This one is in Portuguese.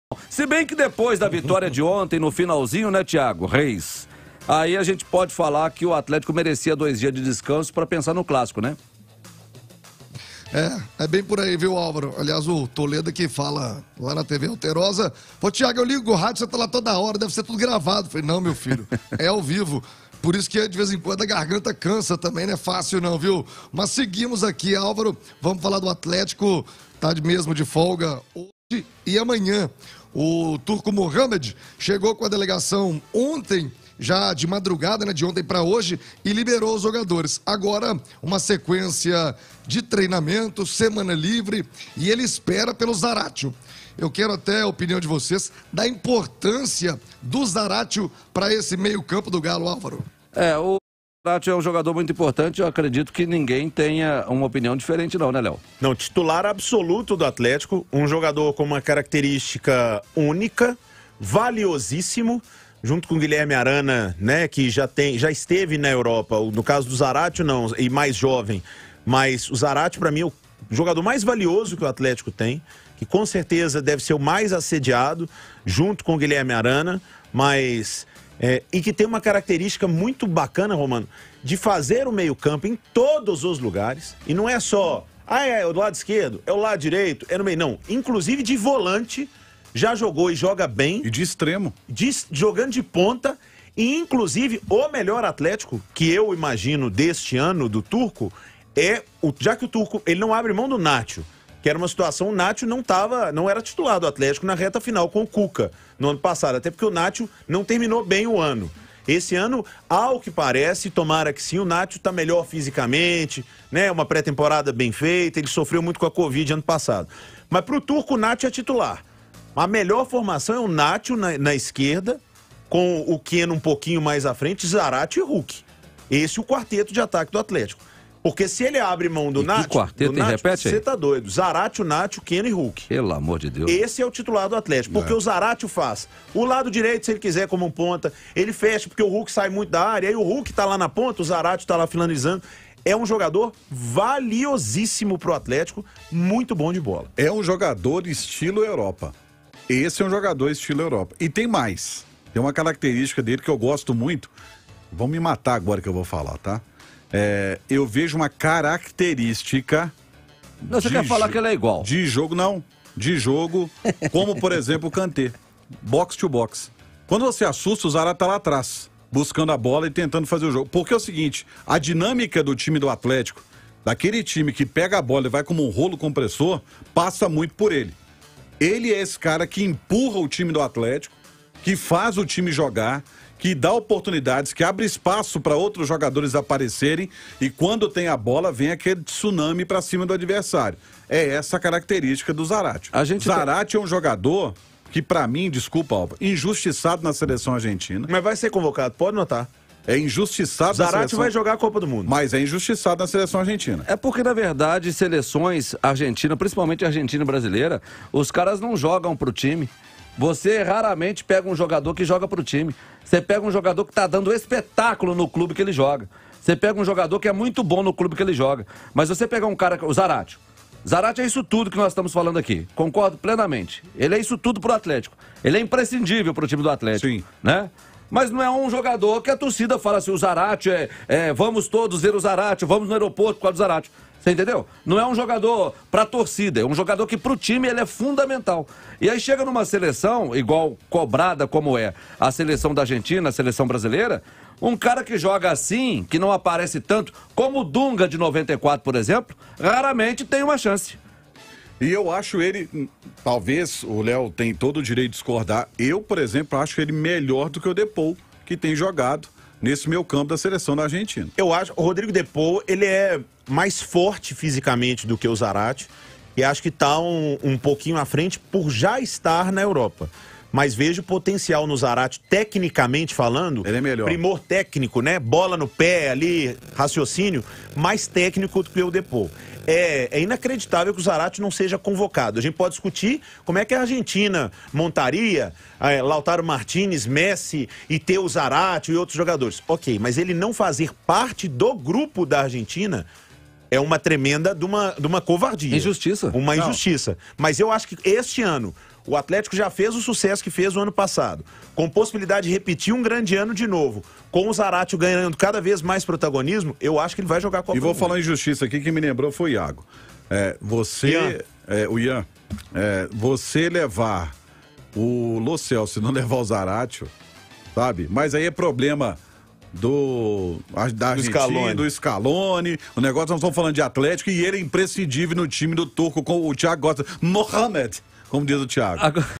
Se bem que depois da vitória de ontem, no finalzinho, né, Thiago Reis? Aí a gente pode falar que o Atlético merecia 2 dias de descanso para pensar no clássico, né? É bem por aí, viu, Álvaro? Aliás, o Toledo que fala lá na TV Alterosa. Ô, Thiago, eu ligo o rádio, você tá lá toda hora, deve ser tudo gravado. Eu falei, não, meu filho, é ao vivo. Por isso que de vez em quando a garganta cansa também, não é fácil não, viu? Mas seguimos aqui, Álvaro, vamos falar do Atlético, tá mesmo de folga hoje e amanhã. O Turco Mohamed chegou com a delegação ontem, já de madrugada, né, de ontem para hoje, e liberou os jogadores. Agora, uma sequência de treinamento, semana livre, e ele espera pelo Zaratio. Eu quero até a opinião de vocês da importância do Zaratio para esse meio-campo do Galo, Álvaro. O Zaratio é um jogador muito importante, eu acredito que ninguém tenha uma opinião diferente não, né, Léo? Não, titular absoluto do Atlético, um jogador com uma característica única, valiosíssimo, junto com o Guilherme Arana, né, que já esteve na Europa. No caso do Zaratio, não, e mais jovem. Mas o Zaratio, para mim, é o jogador mais valioso que o Atlético tem, que com certeza deve ser o mais assediado, junto com o Guilherme Arana, mas... e que tem uma característica muito bacana, Romano, de fazer o meio-campo em todos os lugares. E não é só, é o lado esquerdo, é o lado direito, é no meio. Não, inclusive de volante... Já jogou e joga bem. E de extremo. Jogando de ponta. E, inclusive, o melhor Atlético, que eu imagino deste ano, do Turco, já que o Turco ele não abre mão do Nacho, que era uma situação, o Nacho não era titular do Atlético na reta final com o Cuca, no ano passado. Até porque o Nacho não terminou bem o ano. Esse ano, ao que parece, tomara que sim, o Nacho está melhor fisicamente, né? Uma pré-temporada bem feita, ele sofreu muito com a Covid ano passado. Mas para o Turco, o Nacho é titular. A melhor formação é o Nacho na esquerda, com o Keno um pouquinho mais à frente, Zaratio e Hulk. Esse é o quarteto de ataque do Atlético. Porque se ele abre mão do Nacho... Que quarteto, repete aí? Você tá doido. Zaratio, Nacho, Keno e Hulk. Pelo amor de Deus. Esse é o titular do Atlético. Porque o Zaratio faz o lado direito, se ele quiser, como um ponta. Ele fecha, porque o Hulk sai muito da área. Aí o Hulk tá lá na ponta, o Zaratio tá lá finalizando. É um jogador valiosíssimo pro Atlético. Muito bom de bola. É um jogador estilo Europa. Esse é um jogador estilo Europa. E tem mais. Tem uma característica dele que eu gosto muito. Vão me matar agora que eu vou falar, tá? Eu vejo uma característica... Não, você quer falar que ele é igual? De jogo, não. De jogo, como, por exemplo, o Kanté. Box to box. Quando você assusta, o Zaratio tá lá atrás, buscando a bola e tentando fazer o jogo. Porque é o seguinte, a dinâmica do time do Atlético, daquele time que pega a bola e vai como um rolo compressor, passa muito por ele. Ele é esse cara que empurra o time do Atlético, que faz o time jogar, que dá oportunidades, que abre espaço para outros jogadores aparecerem e quando tem a bola vem aquele tsunami para cima do adversário. É essa a característica do Zaratio. Zaratio é um jogador que, para mim, desculpa, Alba, injustiçado na seleção argentina. Mas vai ser convocado, pode notar. É injustiçado na Zaratio vai jogar a Copa do Mundo. Mas é injustiçado na seleção argentina. É porque, na verdade, seleções argentinas, principalmente a Argentina e brasileira, os caras não jogam pro time. Você raramente pega um jogador que joga pro time. Você pega um jogador que tá dando espetáculo no clube que ele joga. Você pega um jogador que é muito bom no clube que ele joga. Mas você pegar um cara, o Zaratio. Zaratio é isso tudo que nós estamos falando aqui. Concordo plenamente. Ele é isso tudo pro Atlético. Ele é imprescindível pro time do Atlético. Sim. Né? Mas não é um jogador que a torcida fala assim, o Zaratio vamos todos ver o Zaratio, vamos no aeroporto por causa do Zaratio. Você entendeu? Não é um jogador pra torcida, é um jogador que pro time ele é fundamental. E aí chega numa seleção, igual cobrada como é a seleção da Argentina, a seleção brasileira, um cara que joga assim, que não aparece tanto, como o Dunga de 94, por exemplo, raramente tem uma chance. E eu acho ele, talvez o Léo tem todo o direito de discordar, eu, por exemplo, acho ele melhor do que o Depou, que tem jogado nesse meio campo da seleção da Argentina. Eu acho, o Rodrigo Depou, ele é mais forte fisicamente do que o Zaratio, e acho que está um pouquinho à frente por já estar na Europa. Mas vejo potencial no Zaratio, tecnicamente falando. Ele é melhor. Primor técnico, né? Bola no pé ali, raciocínio, mais técnico do que o Depou. É inacreditável que o Zaratio não seja convocado. A gente pode discutir como é que a Argentina montaria Lautaro Martínez, Messi e ter o Zaratio e outros jogadores. Ok, mas ele não fazer parte do grupo da Argentina é uma tremenda de uma covardia. Injustiça. Uma injustiça. Mas eu acho que este ano, O Atlético já fez o sucesso que fez o ano passado, com possibilidade de repetir um grande ano de novo. Com o Zaratio ganhando cada vez mais protagonismo, eu acho que ele vai jogar a Copa E vou do falar Mundo. em justiça aqui, quem me lembrou foi o Iago. O Ian, você levar o Lo Celso e não levar o Zaratio, sabe? Mas aí é problema da Argentina, do Scaloni. O negócio, nós estamos falando de Atlético e ele é imprescindível no time do Turco, com o Thiago gosta. Mohamed, como diz o Thiago.